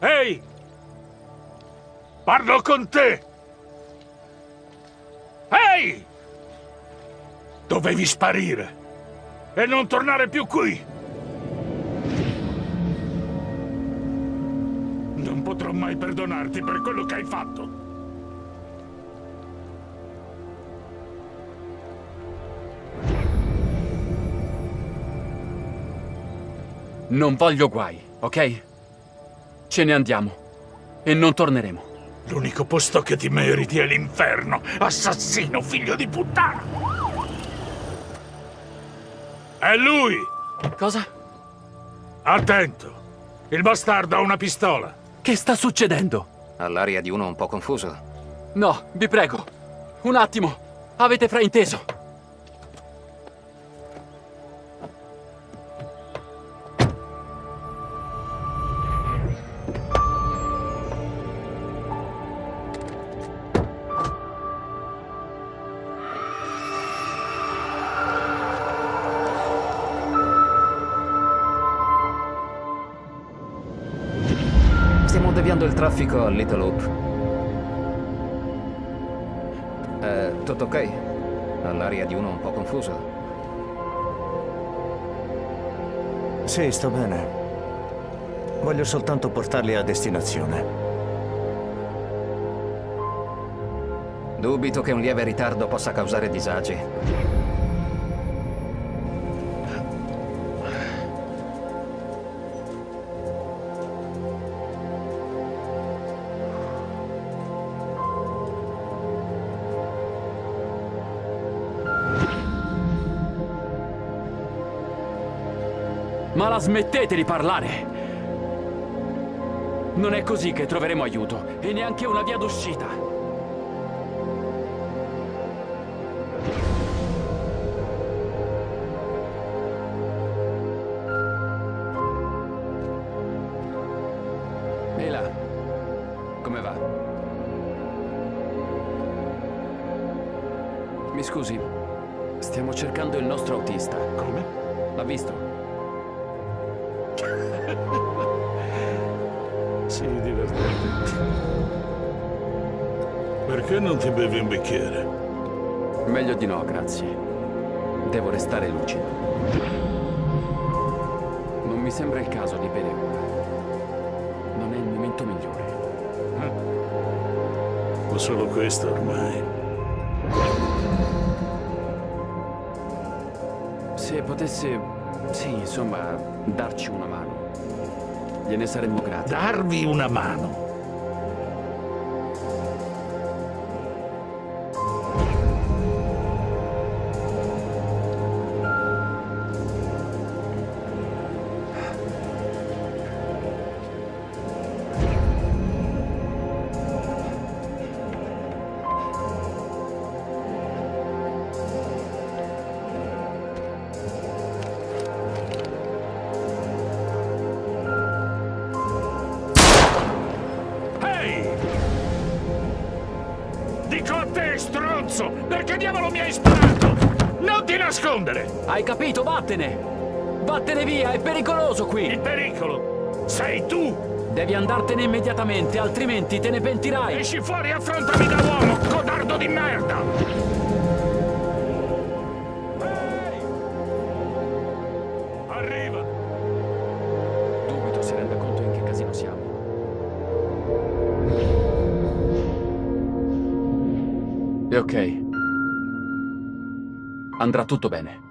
Ehi! Parlo con te! Ehi! Dovevi sparire e non tornare più qui! Non potrò mai perdonarti per quello che hai fatto! Non voglio guai, ok? Ce ne andiamo e non torneremo. L'unico posto che ti meriti è l'inferno, assassino, figlio di puttana! È lui! Cosa? Attento! Il bastardo ha una pistola! Che sta succedendo? Ha l'aria di uno un po' confuso. No, vi prego. Un attimo. Avete frainteso. Stiamo deviando il traffico a Little Hope. Tutto ok? Ha l'aria di uno un po' confuso. Sì, sto bene. Voglio soltanto portarli a destinazione. Dubito che un lieve ritardo possa causare disagi. Ma la smettete di parlare! Non è così che troveremo aiuto, e neanche una via d'uscita. Mela, come va? Mi scusi, stiamo cercando il nostro autista. Come? L'ha visto? Sì, divertente. Perché non ti bevi un bicchiere? Meglio di no, grazie. Devo restare lucido. Non mi sembra il caso di bere ora. Non è il momento migliore. Ma solo questo ormai. Se potesse, sì, insomma, darci una mano. Gliene saremmo grati. Darvi una mano. Dico a te, stronzo! Perché diavolo mi hai sparato? Non ti nascondere! Hai capito? Vattene! Vattene via, è pericoloso qui! Il pericolo sei tu! Devi andartene immediatamente, altrimenti te ne pentirai! Esci fuori e affrontami da uomo, codardo di merda! Ehi! Arriva! Dubito si renda conto in che casino siamo. E ok. Andrà tutto bene.